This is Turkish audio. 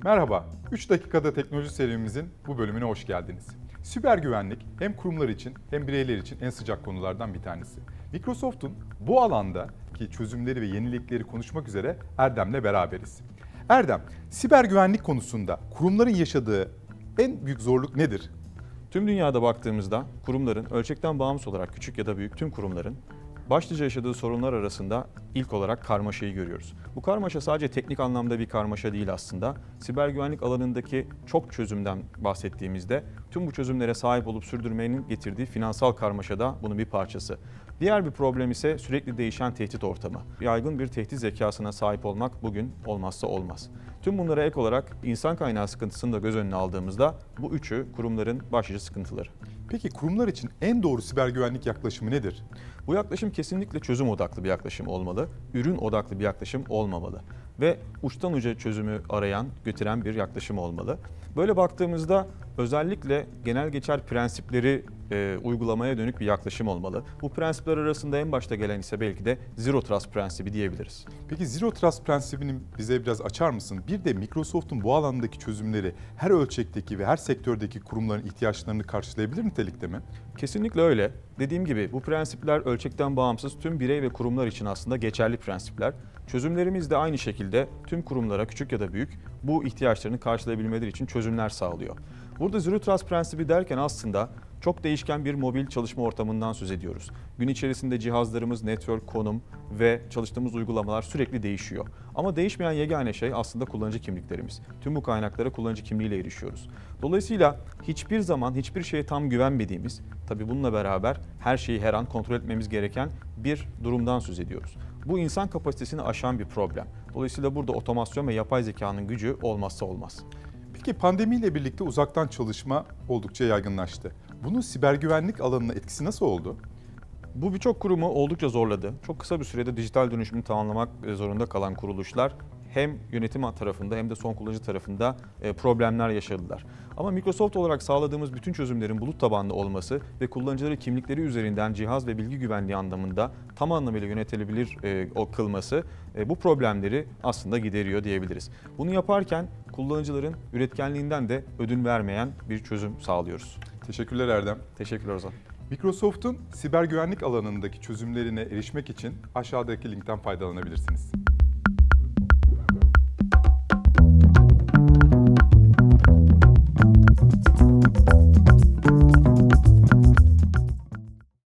Merhaba, 3 dakikada teknoloji serimizin bu bölümüne hoş geldiniz. Siber güvenlik hem kurumlar için hem bireyler için en sıcak konulardan bir tanesi. Microsoft'un bu alandaki çözümleri ve yenilikleri konuşmak üzere Erdem'le beraberiz. Erdem, siber güvenlik konusunda kurumların yaşadığı en büyük zorluk nedir? Tüm dünyada baktığımızda kurumların ölçekten bağımsız olarak küçük ya da büyük tüm kurumların başlıca yaşadığı sorunlar arasında ilk olarak karmaşayı görüyoruz. Bu karmaşa sadece teknik anlamda bir karmaşa değil aslında. Siber güvenlik alanındaki çok çözümden bahsettiğimizde tüm bu çözümlere sahip olup sürdürmenin getirdiği finansal karmaşa da bunun bir parçası. Diğer bir problem ise sürekli değişen tehdit ortamı. Yaygın bir tehdit zekasına sahip olmak bugün olmazsa olmaz. Tüm bunlara ek olarak insan kaynağı sıkıntısını da göz önüne aldığımızda bu üçü kurumların başlıca sıkıntıları. Peki kurumlar için en doğru siber güvenlik yaklaşımı nedir? Bu yaklaşım kesinlikle çözüm odaklı bir yaklaşım olmalı, ürün odaklı bir yaklaşım olmamalı ve uçtan uca çözümü arayan, götüren bir yaklaşım olmalı. Böyle baktığımızda özellikle genel geçer prensipleri uygulamaya dönük bir yaklaşım olmalı. Bu prensipler arasında en başta gelen ise belki de Zero Trust prensibi diyebiliriz. Peki Zero Trust prensibini bize biraz açar mısın? Bir de Microsoft'un bu alandaki çözümleri her ölçekteki ve her sektördeki kurumların ihtiyaçlarını karşılayabilir nitelikte mi? Kesinlikle öyle. Dediğim gibi bu prensipler ölçekten bağımsız tüm birey ve kurumlar için aslında geçerli prensipler. Çözümlerimiz de aynı şekilde tüm kurumlara küçük ya da büyük bu ihtiyaçlarını karşılayabilmeleri için çözümler sağlıyor. Burada Zero Trust prensibi derken aslında çok değişken bir mobil çalışma ortamından söz ediyoruz. Gün içerisinde cihazlarımız, network, konum ve çalıştığımız uygulamalar sürekli değişiyor. Ama değişmeyen yegane şey aslında kullanıcı kimliklerimiz. Tüm bu kaynaklara kullanıcı kimliğiyle erişiyoruz. Dolayısıyla hiçbir zaman hiçbir şeye tam güvenmediğimiz, tabii bununla beraber her şeyi her an kontrol etmemiz gereken bir durumdan söz ediyoruz. Bu insan kapasitesini aşan bir problem. Dolayısıyla burada otomasyon ve yapay zekanın gücü olmazsa olmaz. Peki pandemiyle birlikte uzaktan çalışma oldukça yaygınlaştı. Bunun siber güvenlik alanına etkisi nasıl oldu? Bu birçok kurumu oldukça zorladı. Çok kısa bir sürede dijital dönüşümü tamamlamak zorunda kalan kuruluşlar hem yönetim tarafında hem de son kullanıcı tarafında problemler yaşadılar. Ama Microsoft olarak sağladığımız bütün çözümlerin bulut tabanlı olması ve kullanıcıları kimlikleri üzerinden cihaz ve bilgi güvenliği anlamında tam anlamıyla yönetilebilir kılması bu problemleri aslında gideriyor diyebiliriz. Bunu yaparken kullanıcıların üretkenliğinden de ödün vermeyen bir çözüm sağlıyoruz. Teşekkürler Erdem. Teşekkürler Ozan. Microsoft'un siber güvenlik alanındaki çözümlerine erişmek için aşağıdaki linkten faydalanabilirsiniz.